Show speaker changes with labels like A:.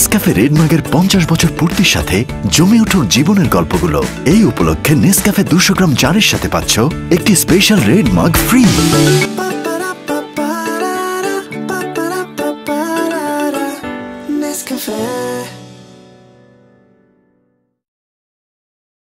A: Nescafe red মাগের 50 বছর পূর্তির সাথে জমে উঠুন জীবনের গল্পগুলো। এই উপলক্ষে নেসক্যাফে 200 গ্রাম চারের সাথে পাচ্ছ একটি স্পেশাল রেড মাগ ফ্রি।
B: Nescafé